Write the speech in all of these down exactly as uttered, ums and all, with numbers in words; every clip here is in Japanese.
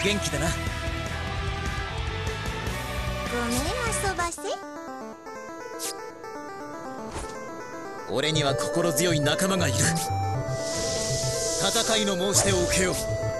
元気だな。 ごめん遊ばせ。 俺には心強い仲間がいる。戦いの申し出を受けよう。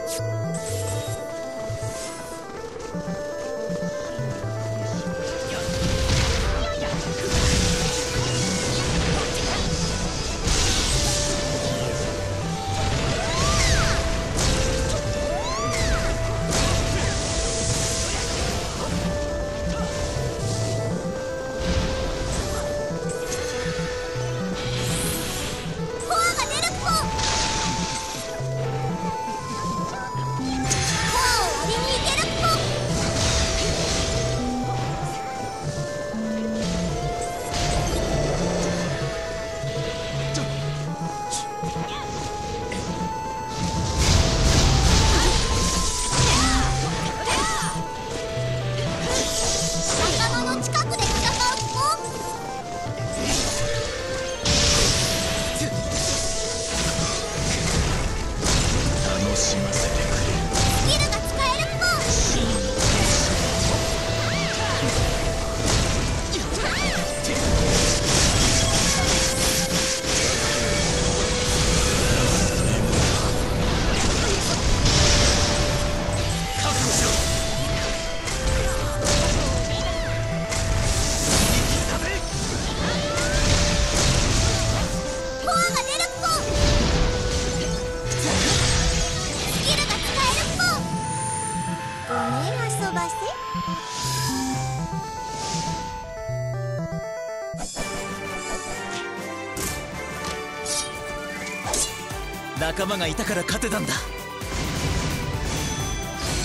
仲間がいたから勝てたんだ。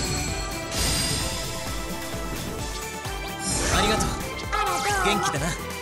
ありがとう。元気だな。